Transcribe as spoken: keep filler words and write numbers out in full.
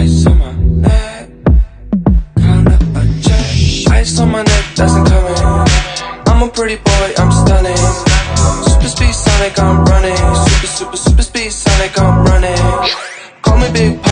ice on my neck, count up a check. Ice on my neck, that's incoming. I'm a pretty boy, I'm stunning. Super speed Sonic, I'm running. Super, super, super speed